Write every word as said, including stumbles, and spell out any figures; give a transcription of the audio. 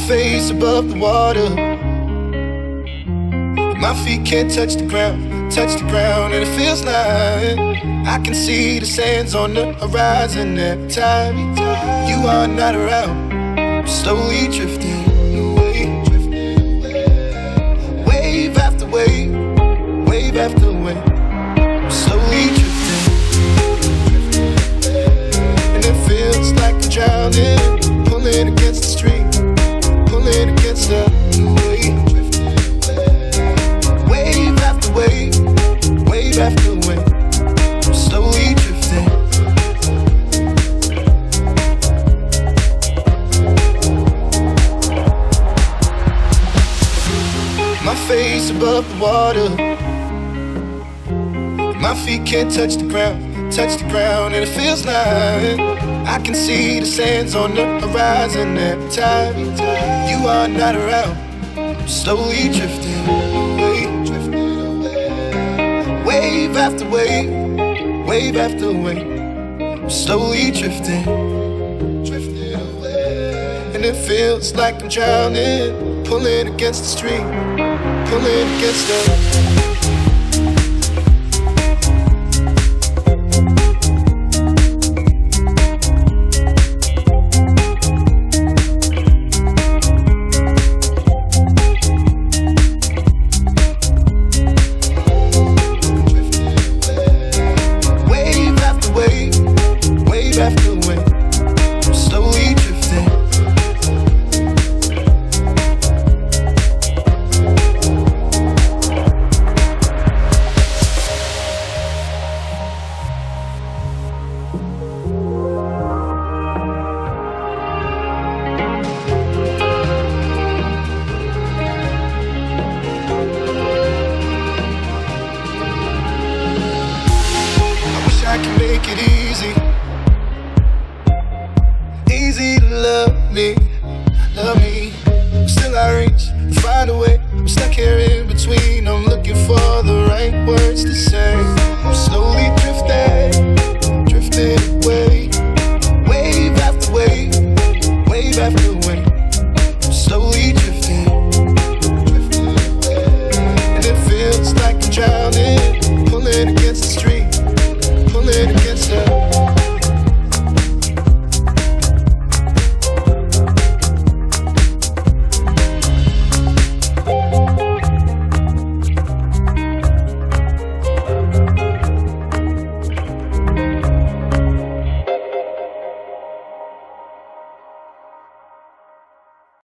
face above the water. My feet can't touch the ground, touch the ground, and it feels like I can see the sands on the horizon every time you are not around. I'm slowly drifting away, wave after wave, wave after wave. I'm slowly drifting, and it feels like I'm drowning, pulling against the stream, pulling against the wave. Wave after wave, wave after wave, I'm slowly drifting. My face above the water, my feet can't touch the ground, touch the ground, and it feels like I can see the sands on the horizon every time you are not around. I'm slowly drifting away, drifting away. Wave after wave, wave after wave, I'm slowly drifting, drifting away. And it feels like I'm drowning, pulling against the stream, pulling against the I can make it easy.